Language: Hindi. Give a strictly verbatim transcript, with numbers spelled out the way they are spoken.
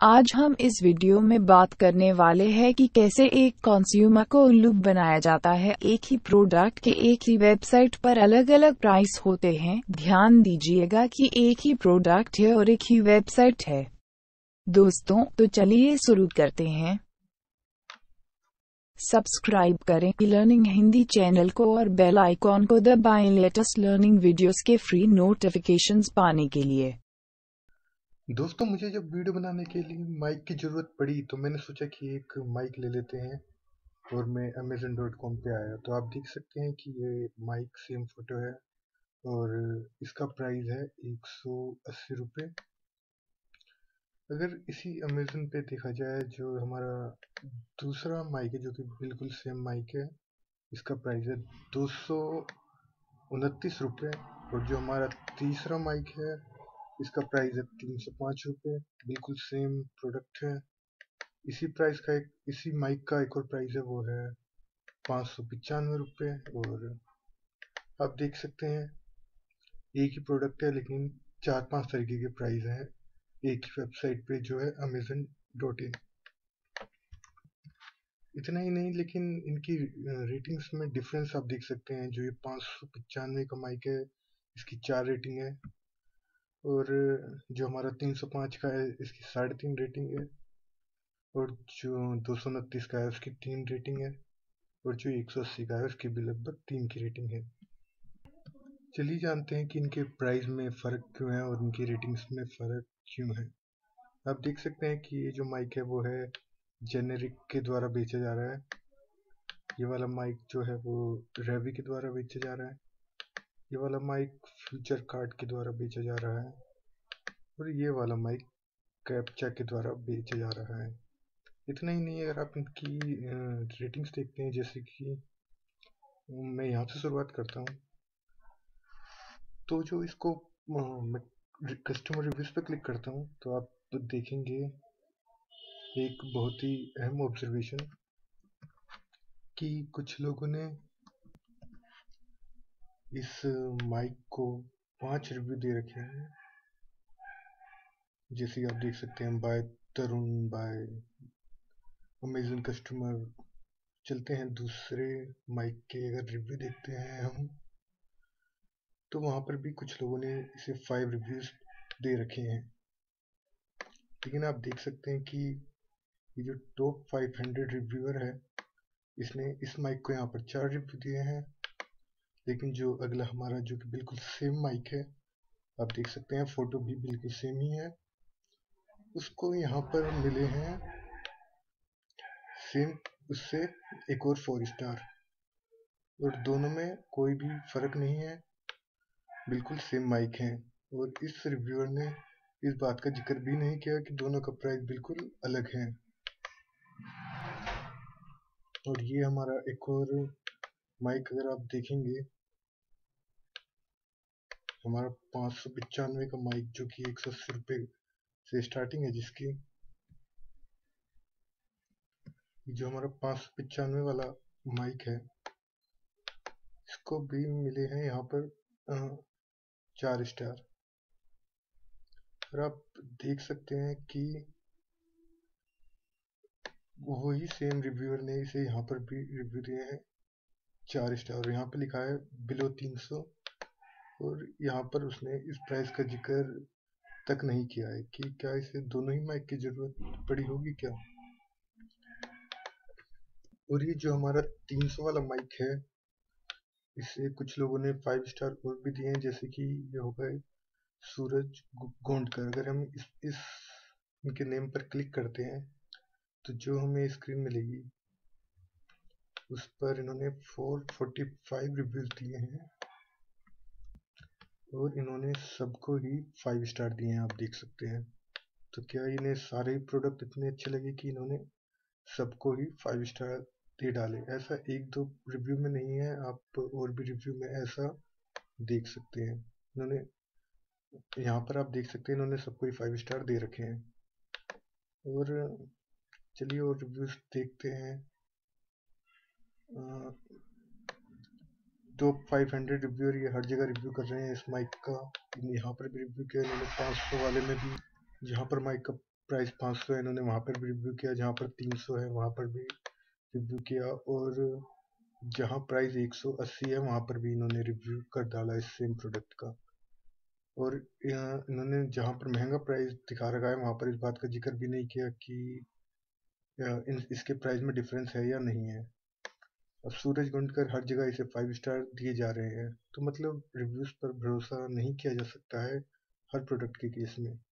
आज हम इस वीडियो में बात करने वाले हैं कि कैसे एक कंज्यूमर को उल्लू बनाया जाता है। एक ही प्रोडक्ट के एक ही वेबसाइट पर अलग अलग प्राइस होते हैं। ध्यान दीजिएगा कि एक ही प्रोडक्ट है और एक ही वेबसाइट है। दोस्तों, तो चलिए शुरू करते हैं। सब्सक्राइब करें लर्निंग हिंदी चैनल को और बेल आइकॉन को दबाएं लेटेस्ट लर्निंग वीडियोस के फ्री नोटिफिकेशंस पाने के लिए। दोस्तों, मुझे जब वीडियो बनाने के लिए माइक की ज़रूरत पड़ी तो मैंने सोचा कि एक माइक ले लेते हैं और मैं अमेज़न डॉट कॉम पे आया तो आप देख सकते हैं कि ये माइक सेम फोटो है और इसका प्राइस है एक सौ अस्सी रुपये। अगर इसी अमेज़न पे देखा जाए जो हमारा दूसरा माइक है जो कि बिल्कुल सेम माइक है, इसका प्राइस है दो सौ उनतीस रुपये और जो हमारा तीसरा माइक है इसका प्राइस है तीन सौ पाँच रुपये। बिल्कुल सेम प्रोडक्ट है। इसी प्राइस का एक इसी माइक का एक और प्राइस है, वो है पाँच सौ पचानवे रुपये। और आप देख सकते हैं एक ही प्रोडक्ट है लेकिन चार पांच तरीके के प्राइस हैं एक ही वेबसाइट पे जो है अमेज़न डॉट इन। इतना ही नहीं लेकिन इनकी रेटिंग्स में डिफरेंस आप देख सकते हैं। जो ये पाँच सौ पचानवे का माइक है इसकी चार रेटिंग है और जो हमारा तीन सौ पाँच का है इसकी साढ़े तीन रेटिंग है और जो दो सौ उनतीस का है उसकी तीन रेटिंग है और जो एक सौ अस्सी का है उसकी भी लगभग तीन की रेटिंग है। चलिए जानते हैं कि इनके प्राइस में फ़र्क क्यों है और इनकी रेटिंग्स में फ़र्क क्यों है। आप देख सकते हैं कि ये जो माइक है वो है जेनेरिक के द्वारा बेचा जा रहा है। ये वाला माइक जो है वो रेवी के द्वारा बेचा जा रहा है। ये वाला माइक फ्यूचर कार्ड के द्वारा बेचा जा रहा है और ये वाला माइक कैप्चा के द्वारा बेचा जा रहा है। इतना ही नहीं, अगर आप इनकी रेटिंग्स देखते हैं, जैसे कि मैं यहाँ से शुरुआत करता हूँ, तो जो इसको मैं कस्टमर रिव्यूज पे क्लिक करता हूँ तो आप तो देखेंगे एक बहुत ही अहम ऑब्जर्वेशन कि कुछ लोगों ने इस माइक को पांच रिव्यू दे रखे हैं। जैसे कि आप देख सकते हैं, bye Tarun, bye Amazon customer. चलते हैं दूसरे माइक के अगर रिव्यू देखते हैं हम, तो वहाँ पर भी कुछ लोगों ने इसे फाइव रिव्यूज दे रखे हैं। लेकिन आप देख सकते हैं कि ये जो टॉप फाइव हंड्रेड रिव्यूअर है इसने इस माइक को यहाँ पर चार रिव्यू दिए हैं। लेकिन जो अगला हमारा जो कि बिल्कुल सेम माइक है, आप देख सकते हैं फोटो भी बिल्कुल सेम ही है, उसको यहाँ पर मिले हैं सेम उससे एक और फोर स्टार और दोनों में कोई भी फर्क नहीं है, बिल्कुल सेम माइक है। और इस रिव्यूअर ने इस बात का जिक्र भी नहीं किया कि दोनों का प्राइस बिल्कुल अलग है। और ये हमारा एक और माइक अगर आप देखेंगे, हमारा पाँच सौ पचानवे का माइक जो कि एक सौ अस्सी रुपये से स्टार्टिंग है, जिसकी जो हमारा पाँच सौ पचानवे वाला माइक है इसको भी मिले हैं यहाँ पर चार स्टार। और आप देख सकते हैं कि वही सेम रिव्यूअर ने इसे यहाँ पर भी रिव्यू दिए हैं चार स्टार और यहाँ पर लिखा है बिलो तीन सौ। और यहाँ पर उसने इस प्राइस का जिक्र तक नहीं किया है कि क्या इसे दोनों ही माइक की जरूरत पड़ी होगी क्या। और ये जो हमारा तीन सौ वाला माइक है इसे कुछ लोगों ने फाइव स्टार और भी दिए हैं, जैसे कि ये हो गए सूरज गोंडकर। अगर हम इस, इस इनके नेम पर क्लिक करते हैं तो जो हमें स्क्रीन मिलेगी उस पर इन्होंने चार सौ पैंतालीस रिव्यूज दिए हैं और इन्होंने सबको ही फाइव स्टार दिए हैं, आप देख सकते हैं। तो क्या इन्हें सारे ही प्रोडक्ट इतने अच्छे लगे कि इन्होंने सबको ही फाइव स्टार दे डाले। ऐसा एक दो रिव्यू में नहीं है, आप और भी रिव्यू में ऐसा देख सकते हैं। इन्होंने यहाँ पर आप देख सकते हैं इन्होंने सबको ही फाइव स्टार दे रखे हैं। और चलिए और रिव्यूज देखते हैं। तो फाइव हंड्रेड रिव्यूअर ये हर जगह रिव्यू कर रहे हैं इस माइक का। यहाँ पर भी रिव्यू किया इन्होंने पाँच सौ वाले में भी, जहाँ पर माइक का प्राइस पाँच सौ है इन्होंने वहाँ पर भी रिव्यू किया, जहाँ पर तीन सौ है वहाँ पर भी रिव्यू किया, और जहाँ प्राइस एक सौ अस्सी है वहाँ पर भी इन्होंने रिव्यू कर डाला इस सेम प्रोडक्ट का। और यहाँ इन्होंने जहाँ पर महंगा प्राइस दिखा रखा है वहाँ पर इस बात का जिक्र भी नहीं किया कि इन इसके प्राइस में डिफरेंस है या नहीं है। अब सूरज गुंडकर हर जगह इसे फाइव स्टार दिए जा रहे हैं, तो मतलब रिव्यूज पर भरोसा नहीं किया जा सकता है हर प्रोडक्ट के केस में।